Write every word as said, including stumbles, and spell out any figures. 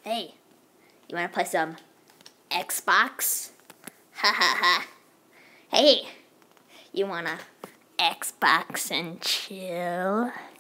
Hey, you wanna play some Xbox? Ha ha ha. Hey, you wanna Xbox and chill?